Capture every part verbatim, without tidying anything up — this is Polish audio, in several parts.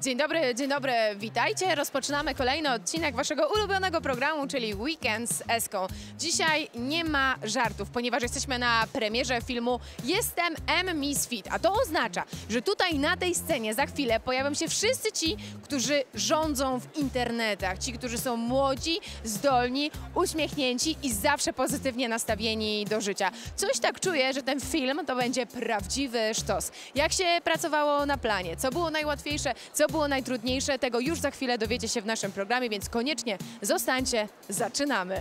Dzień dobry, dzień dobry, witajcie. Rozpoczynamy kolejny odcinek waszego ulubionego programu, czyli Weekend z Eską. Dzisiaj nie ma żartów, ponieważ jesteśmy na premierze filmu Jestem M Misfit, a to oznacza, że tutaj na tej scenie za chwilę pojawią się wszyscy ci, którzy rządzą w internetach. Ci, którzy są młodzi, zdolni, uśmiechnięci i zawsze pozytywnie nastawieni do życia. Coś tak czuję, że ten film to będzie prawdziwy sztos. Jak się pracowało na planie? Co było najłatwiejsze? Co było najtrudniejsze? Tego już za chwilę dowiecie się w naszym programie, więc koniecznie zostańcie. Zaczynamy!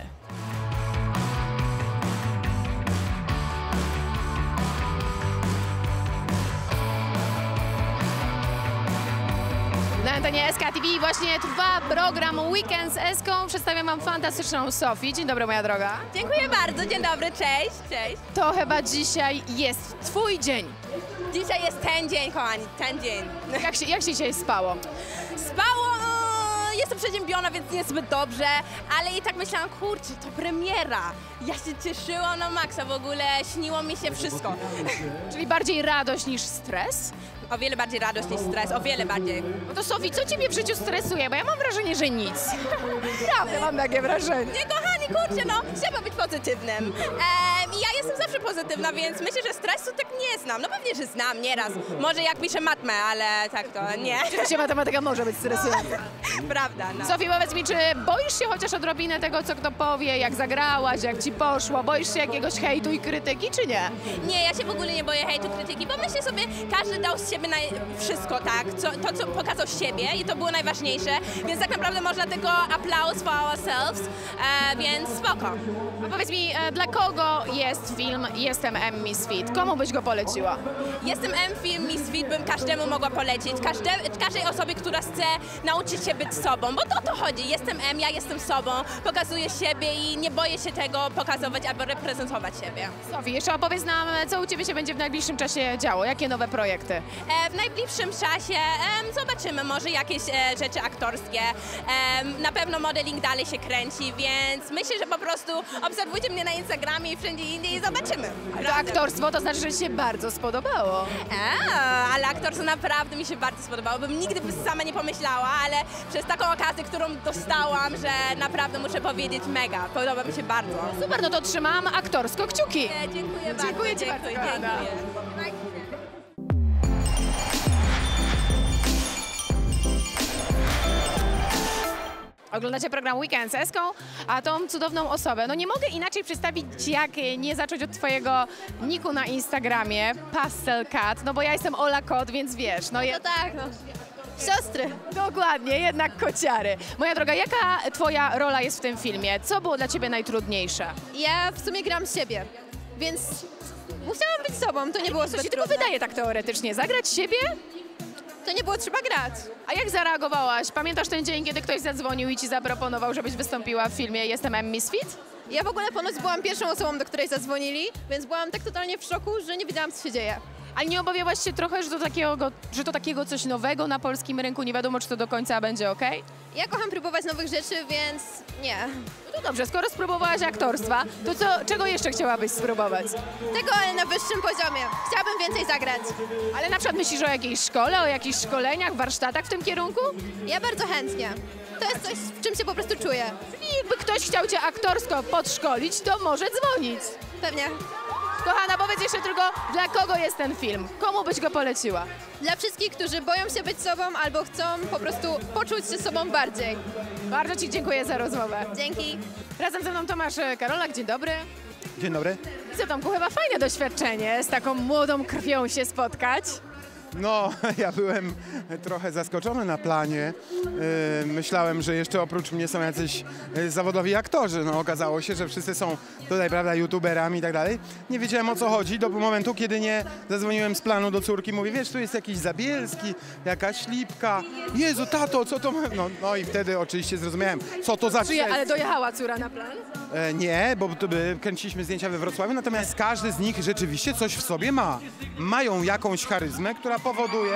Na antenie S K T V właśnie trwa program Weekend z Eską. Przedstawiam wam fantastyczną Sofię. Dzień dobry, moja droga. Dziękuję bardzo, dzień dobry, cześć, cześć. To chyba dzisiaj jest twój dzień. Dzisiaj jest ten dzień, kochani, ten dzień. Jak się, jak się dzisiaj spało? Spało, jestem przeziębiona, więc niezbyt dobrze, ale i tak myślałam, kurczę, to premiera. Ja się cieszyłam na maksa, w ogóle śniło mi się wszystko. Czyli bardziej radość niż stres? O wiele bardziej radość niż stres, o wiele bardziej. No to Sofii, co ciebie w życiu stresuje? Bo ja mam wrażenie, że nic. Prawda, mam takie wrażenie. Nie, kochani, kurczę, no, trzeba być pozytywnym. Ehm, ja jestem zawsze pozytywna, więc myślę, że stresu tak nie znam. No pewnie, że znam, nieraz. Może jak piszę matmę, ale tak to nie. Oczywiście matematyka może być stresująca. Prawda, no. Sofii, powiedz mi, czy boisz się chociaż odrobinę tego, co kto powie, jak zagrałaś, jak ci poszło? Boisz się jakiegoś hejtu i krytyki, czy nie? Nie, ja się w ogóle nie boję hejtu, krytyki, bo myślę sobie, każdy dał z siebie naj... wszystko, tak? Co, to, co pokazał z siebie i to było najważniejsze, więc tak naprawdę można tylko aplauz for ourselves, e, więc spoko. A powiedz mi, e, dla kogo jest film Jestem M Misfit? Komu byś go poleciła? Jestem M film Misfit, bym każdemu mogła polecić, Każde, każdej osobie, która chce nauczyć się być sobą, bo to o to chodzi. Jestem M, ja jestem sobą, pokazuję siebie i nie boję się tego pokazywać albo reprezentować siebie. Sofii, jeszcze opowiedz nam, co u ciebie się będzie w najbliższym czasie działo, jakie nowe projekty? E, w najbliższym czasie e, zobaczymy może jakieś e, rzeczy aktorskie, e, na pewno modeling dalej się kręci, więc myślę, że po prostu obserwujcie mnie na Instagramie i wszędzie indziej i zobaczymy. To aktorstwo to znaczy, że ci się bardzo spodobało. E, ale aktorstwo naprawdę mi się bardzo spodobało, bym nigdy by sama nie pomyślała, ale przez taką okazję, którą dostałam, że naprawdę muszę powiedzieć mega, podoba mi się bardzo. Super, no to trzymam aktorsko kciuki. E, dziękuję bardzo. Dziękuję ci dziękuję, bardzo, dziękuję. Oglądacie program Weekend z Eską, a tą cudowną osobę. No nie mogę inaczej przedstawić, jak nie zacząć od twojego niku na Instagramie, Pastel Cat, no bo ja jestem Ola Kot, więc wiesz, no je... No tak, no. Siostry. Dokładnie, jednak kociary. Moja droga, jaka twoja rola jest w tym filmie? Co było dla ciebie najtrudniejsze? Ja w sumie gram z siebie, więc musiałam być sobą, to nie było Co zbyt się tylko trudne. wydaje tak teoretycznie, zagrać siebie? To nie było trzeba grać. A jak zareagowałaś? Pamiętasz ten dzień, kiedy ktoś zadzwonił i ci zaproponował, żebyś wystąpiła w filmie Jestem M Misfit? Ja w ogóle ponoć byłam pierwszą osobą, do której zadzwonili, więc byłam tak totalnie w szoku, że nie wiedziałam, co się dzieje. Ale nie obawiałaś się trochę, że to, takiego, że to takiego coś nowego na polskim rynku, nie wiadomo, czy to do końca będzie ok? Ja kocham próbować nowych rzeczy, więc nie. No to dobrze, skoro spróbowałaś aktorstwa, to co, czego jeszcze chciałabyś spróbować? Tego, ale na wyższym poziomie. Chciałabym więcej zagrać. Ale na przykład myślisz o jakiejś szkole, o jakichś szkoleniach, warsztatach w tym kierunku? Ja bardzo chętnie. To jest coś, w czym się po prostu czuję. I jakby ktoś chciał cię aktorsko podszkolić, to może dzwonić. Pewnie. Kochana, powiedz jeszcze tylko, dla kogo jest ten film? Komu byś go poleciła? Dla wszystkich, którzy boją się być sobą albo chcą po prostu poczuć się sobą bardziej. Bardzo ci dziękuję za rozmowę. Dzięki. Razem ze mną Tomasz Karolak, dzień dobry. Dzień dobry. Co Tomku, chyba fajne doświadczenie z taką młodą krwią się spotkać. No, ja byłem trochę zaskoczony na planie. Yy, myślałem, że jeszcze oprócz mnie są jacyś yy, zawodowi aktorzy. No, okazało się, że wszyscy są tutaj, prawda, youtuberami i tak dalej. Nie wiedziałem, o co chodzi do momentu, kiedy nie zadzwoniłem z planu do córki. Mówię, wiesz, tu jest jakiś Zabielski, jakaś Lipka. Jezu, tato, co to ma... No, no i wtedy oczywiście zrozumiałem, co to za... Czyje, ale dojechała córa na plan? E, nie, bo to by, kręciliśmy zdjęcia we Wrocławiu, natomiast każdy z nich rzeczywiście coś w sobie ma. Mają jakąś charyzmę, która powoduje,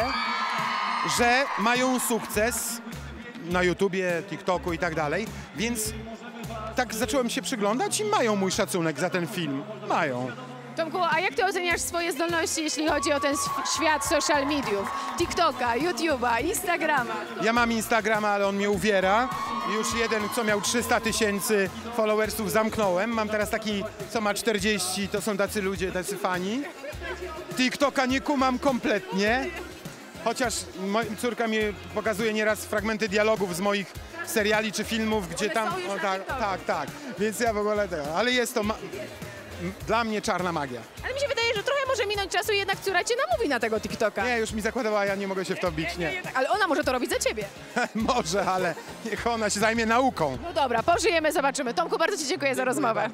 że mają sukces na YouTubie, TikToku i tak dalej, więc tak zacząłem się przyglądać i mają mój szacunek za ten film. Mają. Tomku, a jak ty oceniasz swoje zdolności, jeśli chodzi o ten sw- świat social mediów? TikToka, YouTube'a, Instagrama? Ja mam Instagrama, ale on mnie uwiera. Już jeden, co miał trzysta tysięcy followersów, zamknąłem. Mam teraz taki, co ma czterdzieści, to są tacy ludzie, tacy fani. TikToka nie kumam kompletnie, chociaż mo- córka mi pokazuje nieraz fragmenty dialogów z moich seriali czy filmów, gdzie tam... są już O, na tak, TikToku. tak, tak, więc ja w ogóle tego, ale jest to ma- m- dla mnie czarna magia. Ale mi się wydaje, że trochę może minąć czasu i jednak córa cię namówi na tego TikToka. Nie, już mi zakładała, ja nie mogę się w to bić, nie. Ale ona może to robić za ciebie. Może, ale niech ona się zajmie nauką. No dobra, pożyjemy, zobaczymy. Tomku, bardzo ci dziękuję za rozmowę.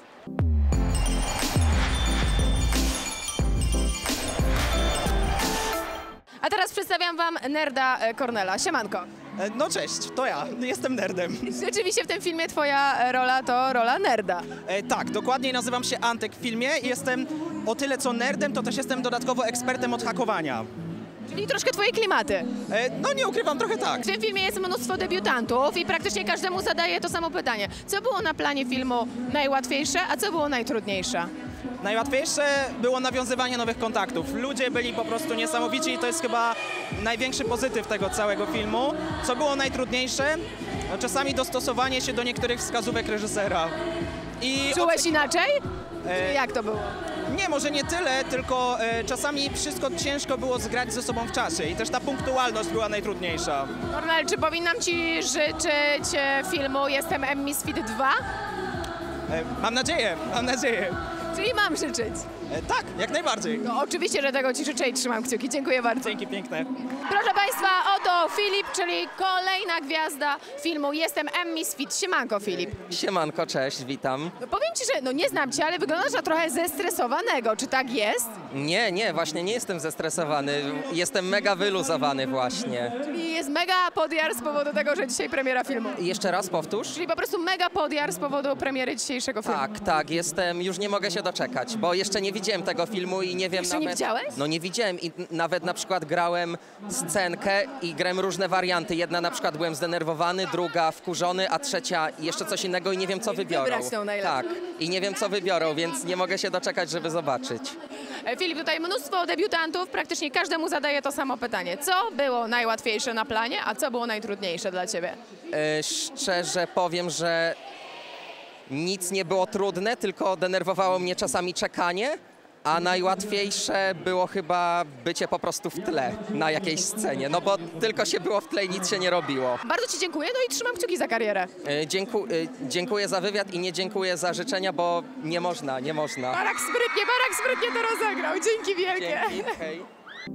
A teraz przedstawiam wam nerda e, Kornela. Siemanko. E, No cześć, to ja, jestem nerdem. Rzeczywiście w tym filmie twoja e, rola to rola nerda. E, tak, dokładniej nazywam się Antek w filmie i jestem o tyle co nerdem, to też jestem dodatkowo ekspertem od hakowania. Czyli troszkę twoje klimaty. E, no nie ukrywam, trochę tak. W tym filmie jest mnóstwo debiutantów i praktycznie każdemu zadaje to samo pytanie. Co było na planie filmu najłatwiejsze, a co było najtrudniejsze? Najłatwiejsze było nawiązywanie nowych kontaktów. Ludzie byli po prostu niesamowici i to jest chyba największy pozytyw tego całego filmu. Co było najtrudniejsze? No, czasami dostosowanie się do niektórych wskazówek reżysera. I Czułeś inaczej? E, Czy jak to było? Nie, może nie tyle, tylko e, czasami wszystko ciężko było zgrać ze sobą w czasie i też ta punktualność była najtrudniejsza. Kornel, czy powinnam ci życzyć e, filmu Jestem M Misfit dwa? E, mam nadzieję, mam nadzieję. Czyli mam życzyć. E, tak, jak najbardziej. No oczywiście, że tego ci życzę i trzymam kciuki. Dziękuję bardzo. Dzięki piękne. Proszę Państwa, oto Filip, czyli kolejna gwiazda filmu Jestem M Misfit. Siemanko, Filip. Siemanko, cześć, witam. No powiem ci, że no nie znam cię, ale wyglądasz na trochę zestresowanego. Czy tak jest? Nie, nie, właśnie nie jestem zestresowany, jestem mega wyluzowany właśnie. Czyli jest mega podjar z powodu tego, że dzisiaj premiera filmu. I jeszcze raz powtórz? Czyli po prostu mega podjar z powodu premiery dzisiejszego filmu. Tak, tak, jestem, już nie mogę się doczekać, bo jeszcze nie widziałem tego filmu i nie wiem Jeszcze nawet... nie widziałeś? No nie widziałem i n- nawet na przykład grałem scenkę i grałem różne warianty. Jedna na przykład byłem zdenerwowany, druga wkurzony, a trzecia jeszcze coś innego i nie wiem co wybiorą. wybrać tą najlepszą. Tak, i nie wiem co wybiorą, więc nie mogę się doczekać, żeby zobaczyć. E, Filip, tutaj mnóstwo debiutantów, praktycznie każdemu zadaje to samo pytanie. Co było najłatwiejsze na planie, a co było najtrudniejsze dla ciebie? E, szczerze powiem, że nic nie było trudne, tylko denerwowało mnie czasami czekanie, a najłatwiejsze było chyba bycie po prostu w tle na jakiejś scenie, no bo tylko się było w tle i nic się nie robiło. Bardzo ci dziękuję, no i trzymam kciuki za karierę. E, dzięku, e, dziękuję za wywiad i nie dziękuję za życzenia, bo nie można, nie można. Barak sprytnie, Barak sprytnie to rozegrał. Dzięki wielkie. Dzięki, hej.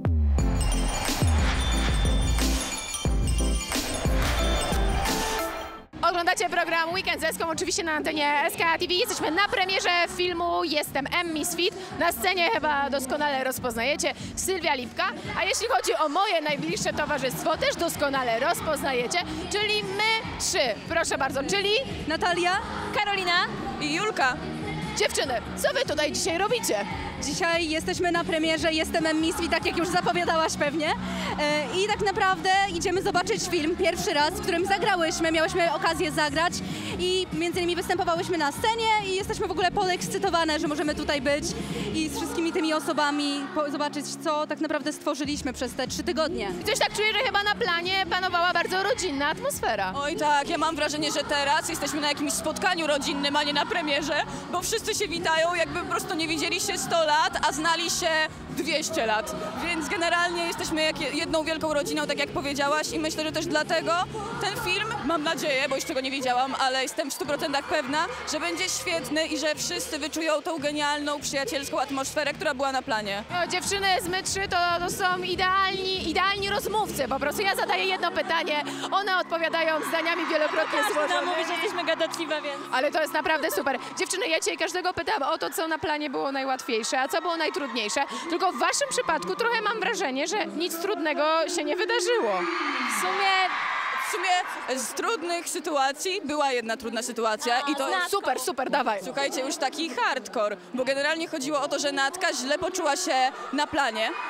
Oglądacie program Weekend z Eską, oczywiście na antenie S K T V. Jesteśmy na premierze filmu Jestem M Misfit. Na scenie chyba doskonale rozpoznajecie Sylwia Lipka. A jeśli chodzi o moje najbliższe towarzystwo, też doskonale rozpoznajecie, czyli my trzy. Proszę bardzo, czyli Natalia, Karolina i Julka. dziewczyny, co wy tutaj dzisiaj robicie? Dzisiaj jesteśmy na premierze Jestem M Misfit, tak jak już zapowiadałaś pewnie. E, I tak naprawdę idziemy zobaczyć film pierwszy raz, w którym zagrałyśmy, miałyśmy okazję zagrać i między innymi występowałyśmy na scenie i jesteśmy w ogóle podekscytowane, że możemy tutaj być i z wszystkimi tymi osobami po- zobaczyć, co tak naprawdę stworzyliśmy przez te trzy tygodnie. Coś tak czuję, że chyba na planie panowała bardzo rodzinna atmosfera. Oj tak, ja mam wrażenie, że teraz jesteśmy na jakimś spotkaniu rodzinnym, a nie na premierze, bo wszyscy się witają, jakby po prostu nie widzieli się sto lat, a znali się dwieście lat. Więc generalnie jesteśmy jak jedną wielką rodziną, tak jak powiedziałaś i myślę, że też dlatego ten film, mam nadzieję, bo jeszcze go nie widziałam, ale jestem w stu procentach pewna, że będzie świetny i że wszyscy wyczują tą genialną, przyjacielską atmosferę, która była na planie. No, dziewczyny z my trzy to, to są idealni, idealni rozmówcy. Po prostu ja zadaję jedno pytanie, one odpowiadają zdaniami wielokrotnie złożonymi. że jesteśmy gadatliwe, więc... Ale to jest naprawdę super. Dziewczyny, ja dzisiaj każdego pytam o to, co na planie było najłatwiejsze, a co było najtrudniejsze. Tylko w waszym przypadku trochę mam wrażenie, że nic trudnego się nie wydarzyło. W sumie, w sumie z trudnych sytuacji była jedna trudna sytuacja i to jest Super, super, dawaj. Słuchajcie, już taki hardcore, bo generalnie chodziło o to, że Natka źle poczuła się na planie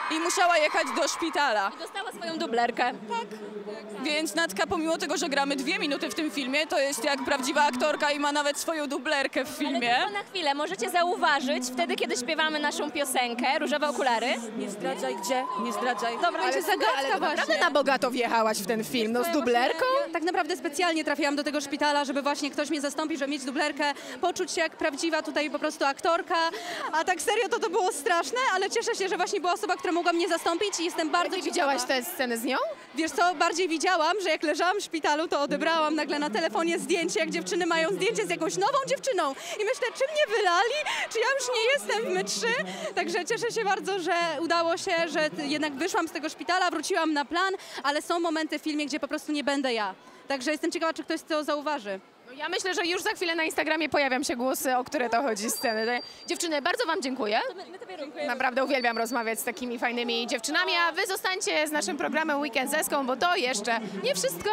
i musiała jechać do szpitala. Dostała swoją dublerkę. Więc Natka, pomimo tego, że gramy dwie minuty w tym filmie, to jest jak prawdziwa aktorka i ma nawet swoją dublerkę w filmie. Ale tylko na chwilę, możecie zauważyć, wtedy kiedy śpiewamy naszą piosenkę, Różowe okulary. Nie zdradzaj gdzie, nie zdradzaj. Dobra, będzie zagadka Ale to naprawdę na bogato wjechałaś w ten film, no z dublerką? Ja tak naprawdę specjalnie trafiłam do tego szpitala, żeby właśnie ktoś mnie zastąpił, żeby mieć dublerkę, poczuć się jak prawdziwa tutaj po prostu aktorka. A tak serio to to było straszne, ale cieszę się, że właśnie była osoba, która mogła mnie zastąpić i jestem bardzo Ty ciekawa. widziałaś tę scenę z nią? Wiesz co, bardziej widziałam, że jak leżałam w szpitalu, to odebrałam nagle na telefonie zdjęcie, jak dziewczyny mają zdjęcie z jakąś nową dziewczyną. I myślę, czy mnie wylali, czy ja już nie jestem w My trzy. Także cieszę się bardzo, że udało się, że jednak wyszłam z tego szpitala, wróciłam na plan, ale są momenty w filmie, gdzie po prostu nie będę ja. Także jestem ciekawa, czy ktoś to zauważy. No ja myślę, że już za chwilę na Instagramie pojawią się głosy, o które to chodzi, sceny. Dziewczyny, bardzo wam dziękuję. Naprawdę uwielbiam rozmawiać z takimi fajnymi dziewczynami, a wy zostańcie z naszym programem Weekend z Eską, bo to jeszcze nie wszystko.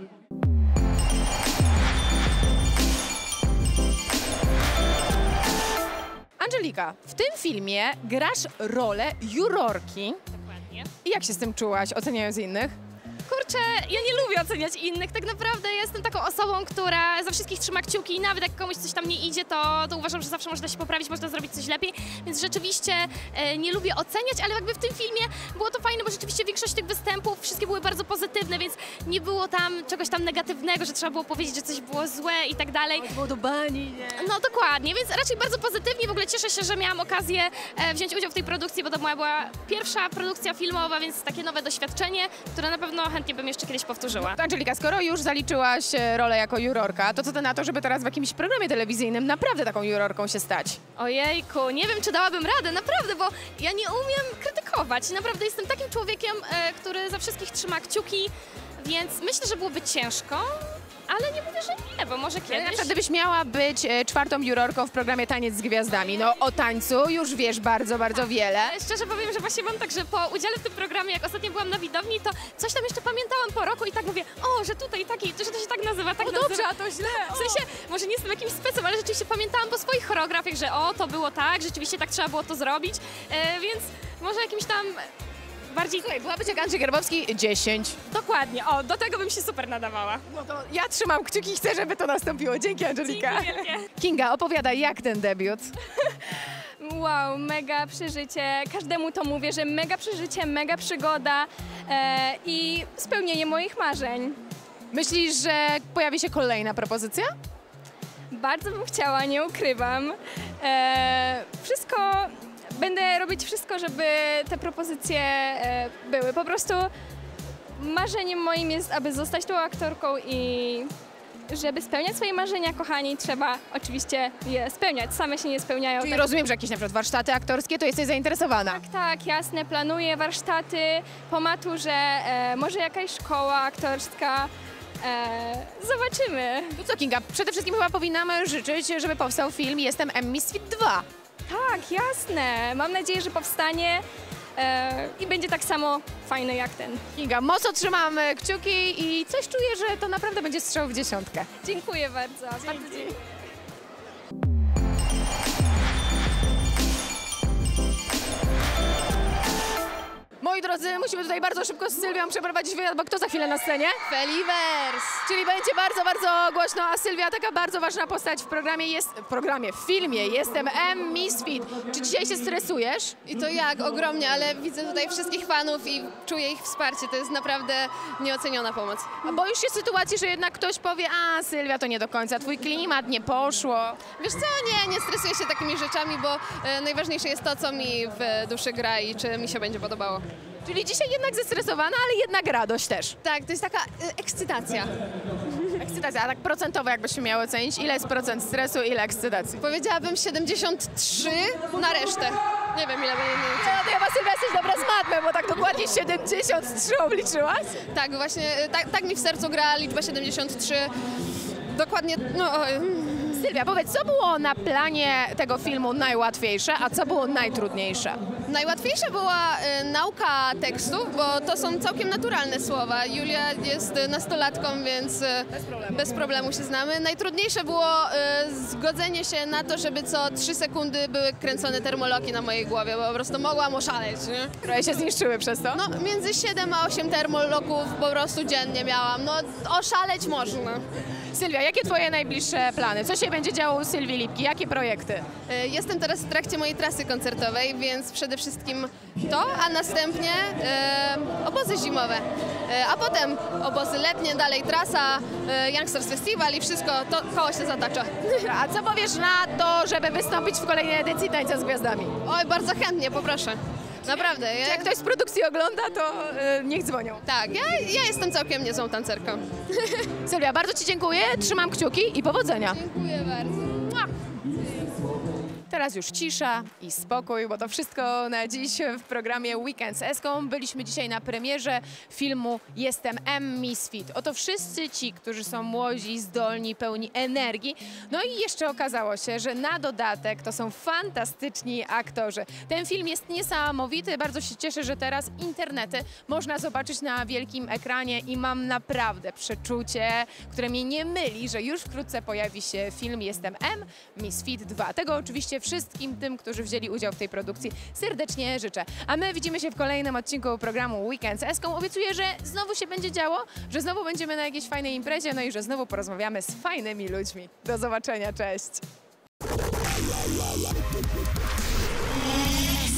Angelika, w tym filmie grasz rolę jurorki. Dokładnie. I jak się z tym czułaś, oceniając innych? Kurczę, ja nie lubię oceniać innych, tak naprawdę ja jestem taką osobą, która za wszystkich trzyma kciuki i nawet jak komuś coś tam nie idzie, to, to uważam, że zawsze można się poprawić, można zrobić coś lepiej, więc rzeczywiście e, nie lubię oceniać, ale jakby w tym filmie było to fajne, bo rzeczywiście większość tych występów, wszystkie były bardzo pozytywne, więc nie było tam czegoś tam negatywnego, że trzeba było powiedzieć, że coś było złe i tak dalej. Było do bani, nie? No dokładnie, więc raczej bardzo pozytywnie, w ogóle cieszę się, że miałam okazję e, wziąć udział w tej produkcji, bo to moja była pierwsza produkcja filmowa, więc takie nowe doświadczenie, które na pewno chętnie bym jeszcze kiedyś powtórzyła. To Angelika, skoro już zaliczyłaś e, rolę jako jurorka, to co ty na to, żeby teraz w jakimś programie telewizyjnym naprawdę taką jurorką się stać? Ojejku, nie wiem, czy dałabym radę, naprawdę, bo ja nie umiem krytykować. Naprawdę jestem takim człowiekiem, e, który za wszystkich trzyma kciuki, więc myślę, że byłoby ciężko, ale nie mówię, że nie, bo może Na kiedyś. przykład gdybyś miała być e, czwartą jurorką w programie Taniec z Gwiazdami, no o tańcu już wiesz bardzo, bardzo wiele. Ale szczerze powiem, że właśnie mam tak, że po udziale w tym programie, jak ostatnio byłam na widowni, to coś tam jeszcze pamiętałam po roku i tak mówię, o, że tutaj taki, że to się tak nazywa, tak O, nazywa. dobrze, a to źle. W sensie, może nie jestem jakimś specem, ale rzeczywiście pamiętałam po swoich choreografiach, że o, to było tak, rzeczywiście tak trzeba było to zrobić, e, więc może jakimś tam bardziej... Słuchaj, byłabyś jak Andrzej Garbowski dziesięć. Dokładnie, o, do tego bym się super nadawała. No to ja trzymam kciuki i chcę, żeby to nastąpiło. Dzięki, Angelika. Dzięki wielkie. Kinga, opowiadaj, jak ten debiut? Wow, mega przeżycie. Każdemu to mówię, że mega przeżycie, mega przygoda e, i spełnienie moich marzeń. Myślisz, że pojawi się kolejna propozycja? Bardzo bym chciała, nie ukrywam. E, wszystko, będę robić wszystko, żeby te propozycje e, były. Po prostu marzeniem moim jest, aby zostać tą aktorką i żeby spełniać swoje marzenia, kochani, trzeba oczywiście je spełniać. Same się nie spełniają. Czyli tak- rozumiem, że jakieś na przykład warsztaty aktorskie, to jesteś zainteresowana. Tak, tak, jasne. Planuję warsztaty po maturze, e, może jakaś szkoła aktorska. E, zobaczymy. To co, Kinga, przede wszystkim chyba powinnamy życzyć, żeby powstał film Jestem M Misfit dwa. Tak, jasne. Mam nadzieję, że powstanie e, i będzie tak samo fajny jak ten. Kinga, mocno trzymamy kciuki i coś czuję, że to naprawdę będzie strzał w dziesiątkę. Dziękuję bardzo. Bardzo dziękuję. Moi drodzy, musimy tutaj bardzo szybko z Sylwią przeprowadzić wywiad, bo kto za chwilę na scenie? Felivers! Czyli będzie bardzo, bardzo głośno, a Sylwia, taka bardzo ważna postać w programie, jest, w programie, w filmie Jestem M Misfit. Czy dzisiaj się stresujesz? I to jak? Ogromnie, ale widzę tutaj wszystkich fanów i czuję ich wsparcie. To jest naprawdę nieoceniona pomoc. A boisz się sytuacji, że jednak ktoś powie, a Sylwia, to nie do końca twój klimat, nie poszło. Wiesz co, nie, nie stresuję się takimi rzeczami, bo e, najważniejsze jest to, co mi w duszy gra i czy mi się będzie podobało. Czyli dzisiaj jednak zestresowana, ale jednak radość też. Tak, to jest taka e, ekscytacja. Ekscytacja, a tak procentowo jakbyśmy miały ocenić, ile jest procent stresu, ile ekscytacji? Powiedziałabym siedemdziesiąt trzy na resztę. Nie wiem, ile będzie mniej więcej. No to chyba Sylwia jesteś dobra z matmy, bo tak dokładnie siedemdziesiąt trzy obliczyłaś? Tak, właśnie, e, tak, tak mi w sercu gra liczba siedemdziesiąt trzy. Dokładnie, no, oj, Sylwia, powiedz, co było na planie tego filmu najłatwiejsze, a co było najtrudniejsze? Najłatwiejsza była y, nauka tekstów, bo to są całkiem naturalne słowa. Julia jest y, nastolatką, więc y, bez, problemu. bez problemu się znamy. Najtrudniejsze było y, zgodzenie się na to, żeby co trzy sekundy były kręcone termoloki na mojej głowie, bo po prostu mogłam oszaleć, nie? Które się zniszczyły przez to? No, między siedem a osiem termoloków po prostu dziennie miałam. No, oszaleć można. Sylwia, jakie twoje najbliższe plany? Co się będzie działo u Sylwii Lipki? Jakie projekty? Y, Jestem teraz w trakcie mojej trasy koncertowej, więc przede wszystkim to, a następnie y, obozy zimowe. Y, a potem obozy letnie, dalej trasa, y, Youngsters Festival i wszystko, to koło się zatacza. A co powiesz na to, żeby wystąpić w kolejnej edycji Tańca z Gwiazdami? Oj, bardzo chętnie, poproszę. Naprawdę. Czy Ja, jak ktoś z produkcji ogląda, to y, niech dzwonią. tak, ja, ja jestem całkiem niezłą tancerką. Sylwia, bardzo ci dziękuję, trzymam kciuki i powodzenia. Dziękuję bardzo. Teraz już cisza i spokój, bo to wszystko na dziś w programie Weekend z Eską. Byliśmy dzisiaj na premierze filmu Jestem M. Misfit. Oto wszyscy ci, którzy są młodzi, zdolni, pełni energii. No i jeszcze okazało się, że na dodatek to są fantastyczni aktorzy. Ten film jest niesamowity. Bardzo się cieszę, że teraz internety można zobaczyć na wielkim ekranie i mam naprawdę przeczucie, które mnie nie myli, że już wkrótce pojawi się film Jestem M. Misfit dwa. Tego oczywiście wszystkim tym, którzy wzięli udział w tej produkcji, serdecznie życzę. A my widzimy się w kolejnym odcinku programu Weekend z Eską. Obiecuję, że znowu się będzie działo, że znowu będziemy na jakiejś fajnej imprezie, no i że znowu porozmawiamy z fajnymi ludźmi. Do zobaczenia, cześć!